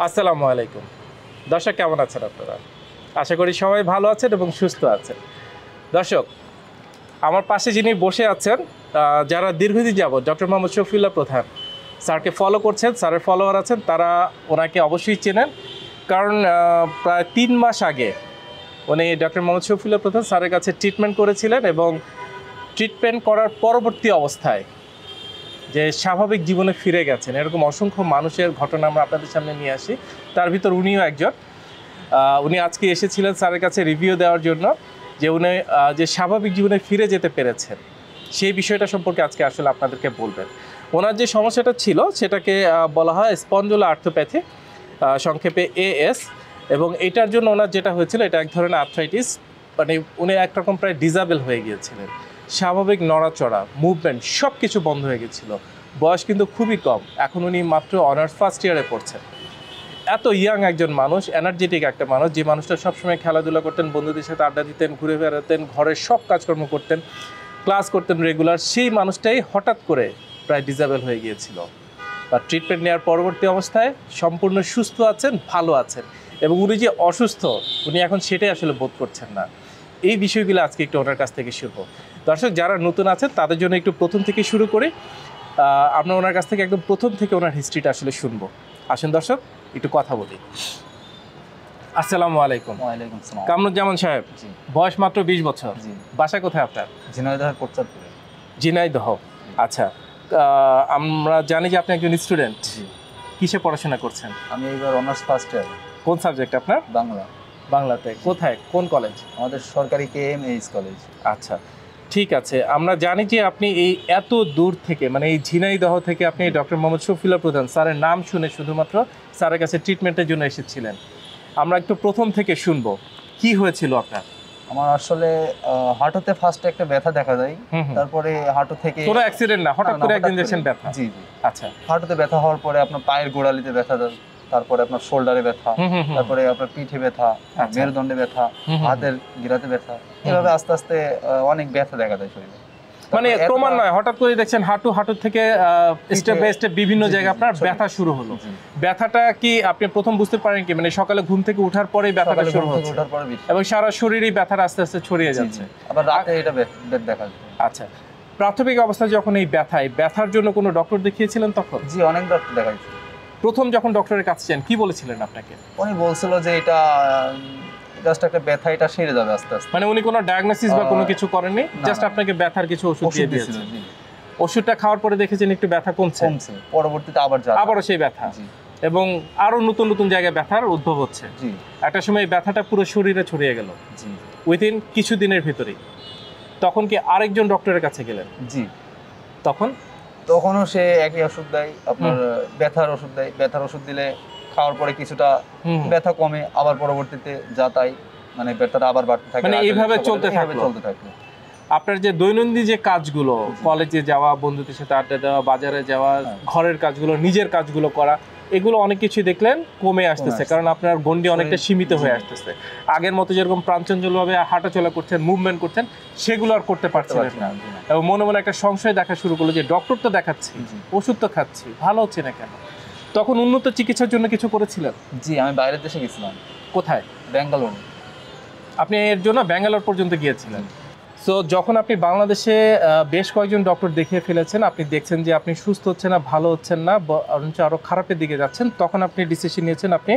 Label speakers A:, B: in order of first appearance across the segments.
A: আসসালামু আলাইকুম দর্শক, কেমন আছেন আপনারা? আশা করি সবাই ভালো আছেন এবং সুস্থ আছেন। দর্শক, আমার পাশে যিনি বসে আছেন, যারা দীর্ঘদিন যাবত ডক্টর মোহাম্মদ শফিউল্লাহ প্রধান স্যারকে ফলো করছেন, স্যারের ফলোয়ার আছেন, তারা ওনাকে অবশ্যই চেনেন। কারণ প্রায় 3 মাস আগে উনি ডক্টর মোহাম্মদ শফিউল্লাহ প্রধান স্যারের কাছে ট্রিটমেন্ট করেছিলেন এবং ট্রিটমেন্ট করার পরবর্তী অবস্থায় যে স্বাভাবিক জীবনে ফিরে গেছেন, এরকম অসংখ্য মানুষের ঘটনা আমরা আপনাদের সামনে নিয়ে আসি। তার ভিতর উনিও একজন। উনি আজকে এসেছিলেন স্যারের কাছে রিভিউ দেওয়ার জন্য, যে উনি যে স্বাভাবিক জীবনে ফিরে যেতে পেরেছেন সেই বিষয়টা সম্পর্কে আজকে আসলে আপনাদেরকে বলবেন। ওনার যে সমস্যাটা ছিল সেটাকে বলা হয় স্পন্ডুলার আর্থ্রোপ্যাথি, সংক্ষেপে AS, এবং এটার জন্য ওনার যেটা হয়েছিল এটা এক ধরনের আর্থ্রাইটিস, মানে উনি একরকম প্রায় ডিজাবেল হয়ে গিয়েছিলেন। স্বাভাবিক নড়াচড়া, মুভমেন্ট সব কিছু বন্ধ হয়ে গেছিলো। বয়স কিন্তু খুবই কম, এখন উনি মাত্র অনার্স ফার্স্ট ইয়ারে পড়ছেন। এত ইয়াং একজন মানুষ, এনার্জেটিক একটা মানুষ, যে মানুষটা সবসময় খেলাধুলা করতেন, বন্ধুদের সাথে আড্ডা দিতেন, ঘুরে বেড়াতেন, ঘরের সব কাজকর্ম করতেন, ক্লাস করতেন রেগুলার। সেই মানুষটাই হঠাৎ করে প্রায় ডিজাবেল হয়ে গিয়েছিল। বা ট্রিটমেন্ট নেওয়ার পরবর্তী অবস্থায় সম্পূর্ণ সুস্থ আছেন, ভালো আছেন, এবং উনি যে অসুস্থ উনি এখন সেটাই আসলে বোধ করছেন না। এই বিষয়গুলো আজকে একটু ওনার কাছ থেকে শুনবো। দর্শক, যারা নতুন আছেন তাদের জন্য একটু প্রথম থেকে শুরু করি। আমরা ওনার কাছ থেকে একদম প্রথম থেকে ওনার হিস্ট্রিটা আসলে শুনবো। আসেন দর্শক, একটু কথা বলি। আসসালামু আলাইকুম।
B: ওয়ালাইকুম আসসালাম।
A: কামরুজ্জামান সাহেব, বয়স মাত্র 20 বছর। বাসা কোথায় আপনার?
B: ঝিনাইদহের কোটচাঁদপুরে।
A: ঝিনাইদহ। আচ্ছা, আমরা জানি যে আপনি একজন স্টুডেন্ট। কিসে পড়াশোনা করছেন?
B: আমি এবার অনার্স ফার্স্ট ইয়ার।
A: কোন সাবজেক্ট আপনার?
B: বাংলা।
A: বাংলাতে কোথায়, কোন কলেজ?
B: আমাদের সরকারি KMH কলেজ।
A: আচ্ছা, ঠিক আছে। আমরা জানি যে আপনি এই এত দূর থেকে, মানে এই ঝিনাইদহ থেকে আপনি ডক্টর মোহাম্মদ শফিউল্লাহ প্রধান স্যারের নাম শুনে শুধুমাত্র স্যারের কাছে ট্রিটমেন্টের জন্য এসেছিলেন। আমরা একটু প্রথম থেকে শুনবো, কি হয়েছিল আপনার?
B: আমার আসলে হাঁটুতে ফার্স্টে একটা ব্যথা দেখা যায়, তারপরে হাঁটু থেকে
A: কোনো অ্যাক্সিডেন্ট না, হঠাৎ করে একদিন দেখছেন ব্যথা?
B: জি।
A: আচ্ছা,
B: হাঁটুতে ব্যথা হওয়ার পরে আপনার পায়ের গোড়ালিতে ব্যথা, তারপরে আপনার শোল্ডারে ব্যথা, তারপরে আপনার পিঠে ব্যথা, মেরুদণ্ডে ব্যথা, হাতের গিরাতে ব্যথা, এভাবে আস্তে আস্তে অনেক ব্যথা দেখা যায় শরীরে।
A: মানে ক্রমান্বয়ে হঠাৎ করে দেখছেন হাঁটু থেকে স্টেপ বাই স্টেপ বিভিন্ন জায়গায় আপনার ব্যথা শুরু হলো। ব্যথাটা কি আপনি প্রথম বুঝতে পারেন কি, মানে সকালে ঘুম থেকে ওঠার পরেই ব্যথাটা শুরু হচ্ছে এবং সারা শরীরেই ব্যথাটা আস্তে আস্তে ছড়িয়ে যাচ্ছে,
B: আবার রাতে এটা দেখা যায়?
A: আচ্ছা, প্রাথমিক অবস্থায় যখন এই ব্যথার জন্য কোনো ডক্টর দেখিয়েছিলেন তখন?
B: জি, অনেক ডক্টর দেখাইছি।
A: প্রথম যখন ডক্টরের কাছে যান কি বলেছিলেন আপনাকে?
B: উনি বলছিল যে এটা জাস্ট একটা ব্যথা, এটা সেরে যাবে আস্তে আস্তে।
A: মানে উনি কোনো ডায়াগনোসিস বা কোনো কিছু করেননি, জাস্ট আপনাকে ব্যথার কিছু ওষুধ দিয়ে দিয়েছেন। ওষুধটা খাওয়ার পরে দেখেছেন একটু ব্যথা কমছে,
B: পরবর্তীতে আবারও সেই ব্যথা,
A: এবং আরো নতুন নতুন জায়গায় ব্যথার উদ্ভব হচ্ছে। একটা সময় ব্যথাটা পুরো শরীরে ছড়িয়ে গেল উইদিন কিছুদিনের ভিতরেই। তখন কি আরেকজন ডক্টরের কাছে গেলেন?
B: জি।
A: তখনও
B: সে একই ওষুধ দেয়, আপনার ব্যথার ওষুধ দেয়। ব্যথার ওষুধ দিলে খাওয়ার পরে কিছুটা ব্যথা কমে, আবার পরবর্তীতে যা তাই, মানে ব্যথাটা আবার বাড়তে থাকে,
A: মানে এইভাবে চলতে থাকে। আপনার যে দৈনন্দিন যে কাজগুলো, কলেজে যাওয়া, বন্ধুদের সাথে আড্ডা দেওয়া, বাজারে যাওয়া, ঘরের কাজগুলো, নিজের কাজগুলো করা, এগুলো অনেক কিছু দেখলেন কমে আসতেছে, কারণ আপনার গন্ডি অনেকটা সীমিত হয়ে আসতেছে। আগের মতো যেরকম প্রাণচঞ্চলভাবে হাঁটাচলা করছেন, মুভমেন্ট করছেন, সেগুলো আর করতে পারছিলেন না। এবং মনে মনে একটা সংশয় দেখা শুরু করলো যে ডক্টর তো দেখাচ্ছি, ওষুধ তো খাচ্ছি, ভালো হচ্ছে না কেন? তখন উন্নত চিকিৎসার জন্য কিছু করেছিলেন?
B: জি, আমি বাইরের দেশে গেছিলাম।
A: কোথায়?
B: ব্যাঙ্গালোর।
A: আপনি এর জন্য ব্যাঙ্গালোর পর্যন্ত গিয়েছিলেন। সো যখন আপনি বাংলাদেশে বেশ কয়েকজন ডক্টর দেখিয়ে ফেলেছেন, আপনি দেখছেন যে আপনি সুস্থ হচ্ছেন না, ভালো হচ্ছেন না, বরঞ্চ আরও খারাপের দিকে যাচ্ছেন, তখন আপনি ডিসিশন নিয়েছেন আপনি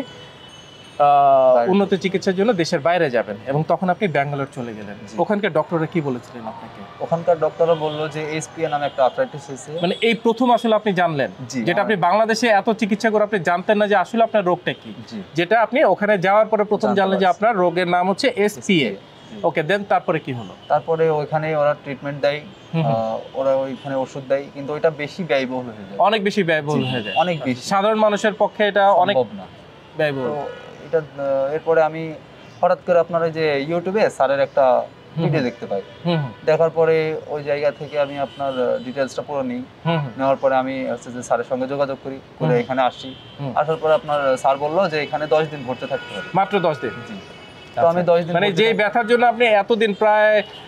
A: উন্নত চিকিৎসার জন্য দেশের বাইরে যাবেন, এবং তখন আপনি ব্যাঙ্গালোর চলে গেলেন। ওখানকার ডক্টররা কি বলেছিলেন আপনাকে?
B: ওখানকার ডক্টররা বললো যে SPA নামে একটা আর্থ্রাইটিস হয়েছে।
A: মানে এই প্রথম আসলে আপনি জানলেন, যেটা আপনি বাংলাদেশে এত চিকিৎসা করে আপনি জানতেন না যে আসলে আপনার রোগটা কি, যেটা আপনি ওখানে যাওয়ার পরে প্রথম জানলেন যে আপনার রোগের নাম হচ্ছে SPA। ওকে, দেন তারপরে কি হলো?
B: তারপরে ওইখানে ওরা ট্রিটমেন্ট দেয়, ওরা ওইখানে ওষুধ দেয়, কিন্তু ওইটা বেশি ব্যয়বহুল হয়ে যায়,
A: অনেক বেশি ব্যয়বহুল হয়ে যায়,
B: অনেক বেশি।
A: সাধারণ মানুষের পক্ষে এটা অনেক ব্যয়বহুল।
B: এটা এরপরে আমি হঠাৎ করে আপনার ওই যে ইউটিউবে স্যারের একটা ভিডিও দেখতে পাই। দেখার পরে ওই জায়গা থেকে আমি আপনার ডিটেলসটা পুরো নিই। নেওয়ার পরে আমি হচ্ছে যে স্যারের সঙ্গে যোগাযোগ করি, করে এখানে আসি। আসার পরে আপনার স্যার বললো যে এখানে 10 দিন ভর্তি থাকতে হবে।
A: মাত্র 10 দিন?
B: জি। তো আমি 10 দিন,
A: মানে যে ব্যথার জন্য আপনি এতদিন প্রায়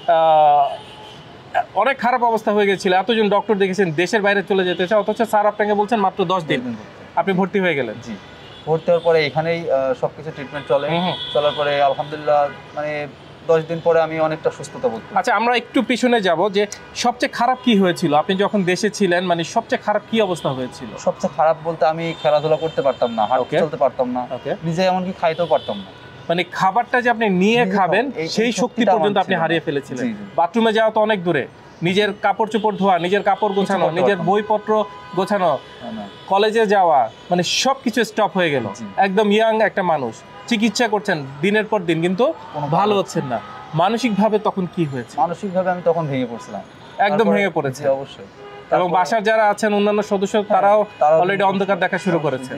A: অনেক খারাপ অবস্থা হয়ে গেছিল, এতজন ডক্টর দেখেছেন, দেশের বাইরে চলে যেতে চান, অথচ স্যার আপনাকে বলছেন মাত্র 10 দিন আপনি ভর্তি হয়ে গেলেন।
B: জি। ভর্তি হওয়ার পরে এখানেই সবকিছু ট্রিটমেন্ট চলে, চলার পরে আলহামদুলিল্লাহ মানে 10 দিন পরে আমি অনেকটা সুস্থতা বোধ করি।
A: আচ্ছা, আমরা একটু পিছনে যাব যে সবচেয়ে খারাপ কি হয়েছিল আপনি যখন দেশে ছিলেন, মানে সবচেয়ে খারাপ কি অবস্থা হয়েছিল?
B: সবচেয়ে খারাপ বলতে আমি খেলাধুলা করতে পারতাম না, হাঁটতে চলতে পারতাম না, নিজে এমনকি খাইতেও পারতাম না।
A: মানে খাবারটা যে আপনি নিয়ে খাবেন সেই শক্তি পর্যন্ত আপনি হারিয়ে ফেলেছিলেন। বাথরুমে যাওয়া তো অনেক দূরে, নিজের কাপড় চোপড় ধোয়া, নিজের কাপড় গোছানো, নিজের বইপত্র গোছানো, কলেজে যাওয়া, মানে সবকিছু স্টপ হয়ে গেল। একদম ইয়াং একটা মানুষ, চিকিৎসা করছেন দিনের পর দিন, কিন্তু ভালো হচ্ছেন না। মানসিকভাবে তখন কি হয়েছে?
B: মানসিকভাবে আমি তখন ভেঙে পড়ছিলাম,
A: একদম ভেঙে পড়েছে।
B: অবশ্যই।
A: এবং বাসার যারা আছেন অন্যান্য সদস্য তারাও অলরেডি অন্ধকার দেখা শুরু করেছে।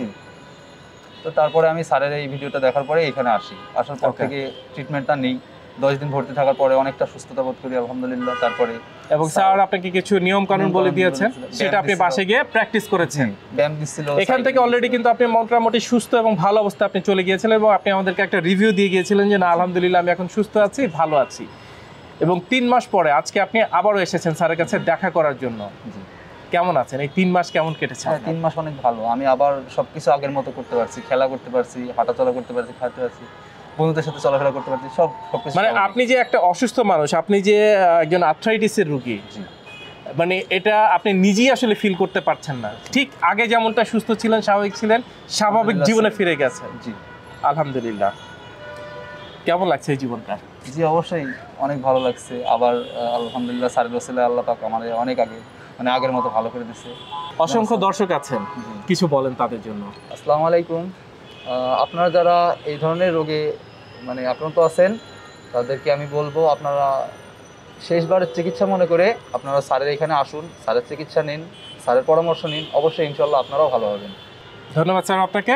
B: তো তারপরে আমি স্যারের এই ভিডিওটা দেখার পরে এখানে আসি, আসার পর থেকে ট্রিটমেন্টটা নেই। 10 দিন ভর্তি থাকার পরে অনেকটা সুস্থতা বোধ করি আলহামদুলিল্লাহ। তারপরে
A: এবং স্যার আপনাকে কিছু নিয়ম কানুন বলে দিয়েছেন, সেটা আপনি বাসে গিয়ে প্র্যাকটিস করেছেন,
B: ব্যায়াম দিছিল। এখান
A: থেকে অলরেডি কিন্তু আপনি মোটামুটি সুস্থ এবং ভালো অবস্থা আপনি চলে গিয়েছিলেন, এবং আপনি আমাদেরকে একটা রিভিউ দিয়ে গিয়েছিলেন যে না আলহামদুলিল্লাহ আমি এখন সুস্থ আছি, ভালো আছি। এবং 3 মাস পরে আজকে আপনি আবারও এসেছেন স্যারের কাছে দেখা করার জন্য। কেমন আছেন? এই 3 মাস কেমন কেটেছে?
B: 3 মাস অনেক ভালো। আমি আবার সবকিছু আগের মতো করতে পারছি, খেলা করতে পারছি, হাঁটাচলা করতে পারছি, খাইতে পারছি, বন্ধুদের সাথে চলাফেরা করতে পারছি, সবকিছু।
A: মানে আপনি যে একটা অসুস্থ মানুষ, আপনি যে একজন আর্থ্রাইটিসের রোগী, মানে এটা আপনি নিজেই আসলে ফিল করতে পারছেন না। ঠিক আগে যেমনটা সুস্থ ছিলেন, স্বাভাবিক ছিলেন, স্বাভাবিক জীবনে ফিরে গেছেন। জি আলহামদুলিল্লাহ। কেমন লাগছে এই জীবনটা?
B: জি অবশ্যই অনেক ভালো লাগছে। আবার আলহামদুলিল্লাহ স্যারের ওসিলায় আল্লাহ পাক আমাদের অনেক আগে মানে আগের মতো ভালো করে দিচ্ছে।
A: অসংখ্য দর্শক আছেন, কিছু বলেন তাদের জন্য।
B: আসসালামু আলাইকুম। আপনারা যারা এই ধরনের রোগে মানে আক্রান্ত আছেন তাদেরকে আমি বলবো আপনারা শেষবারের চিকিৎসা মনে করে আপনারা স্যারের এখানে আসুন, স্যারের চিকিৎসা নিন, স্যারের পরামর্শ নিন, অবশ্যই ইনশাল্লাহ আপনারাও ভালো হবেন।
A: ধন্যবাদ স্যার আপনাকে।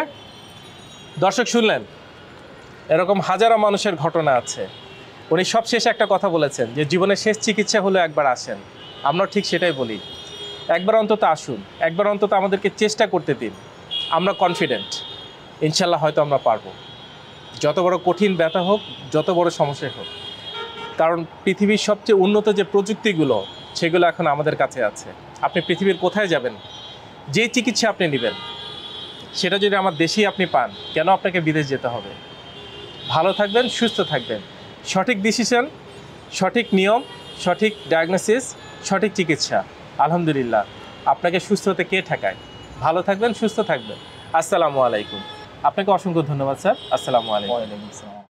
A: দর্শক শুনলেন, এরকম হাজারো মানুষের ঘটনা আছে। উনি সবশেষে একটা কথা বলেছেন যে জীবনের শেষ চিকিৎসা হলো একবার আসেন। আমরা ঠিক সেটাই বলি, একবার অন্তত আসুন, একবার অন্তত আমাদেরকে চেষ্টা করতে দিন। আমরা কনফিডেন্ট ইনশাল্লাহ হয়তো আমরা পারবো, যত বড় কঠিন ব্যথা হোক, যত বড় সমস্যা হোক। কারণ পৃথিবীর সবচেয়ে উন্নত যে প্রযুক্তিগুলো সেগুলো এখন আমাদের কাছে আছে। আপনি পৃথিবীর কোথায় যাবেন, যে চিকিৎসা আপনি নেবেন সেটা যদি আমার দেশেই আপনি পান, কেন আপনাকে বিদেশ যেতে হবে? ভালো থাকবেন, সুস্থ থাকবেন, সঠিক ডিসিশন, সঠিক নিয়ম, সঠিক ডায়াগনোসিস, সঠিক চিকিৎসা। আলহামদুলিল্লাহ আপনাকে সুস্থ হতে কে ঠেকায়? ভালো থাকবেন, সুস্থ থাকবেন। আসসালামু আলাইকুম। আপনাকে অসংখ্য ধন্যবাদ স্যার। আসসালামু আলাইকুম।